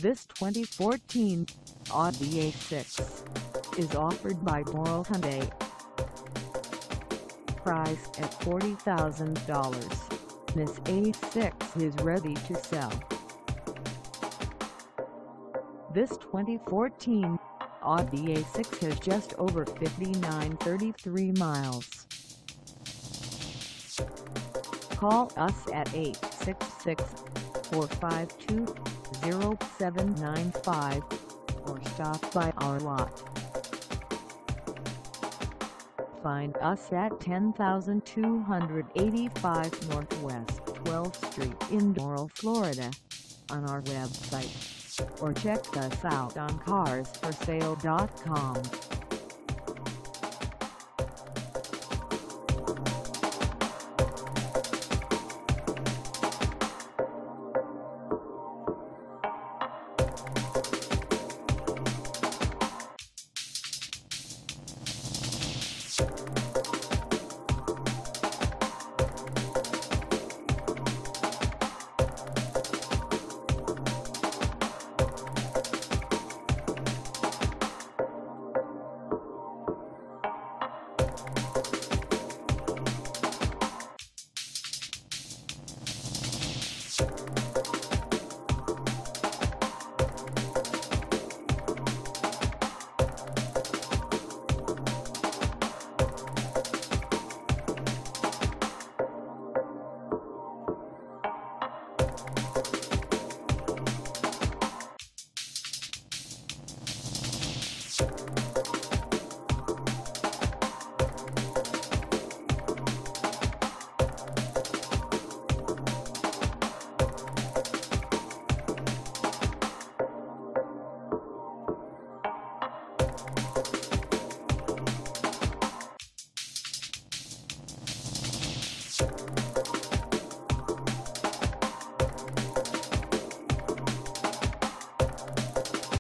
This 2014 Audi A6 is offered by DORAL Hyundai. Priced at $40,000, this A6 is ready to sell. This 2014 Audi A6 has just over 5933 miles. Call us at 866-452-0795 or stop by our lot. Find us at 10285 Northwest 12th Street in Doral, Florida, on our website, or check us out on carsforsale.com. You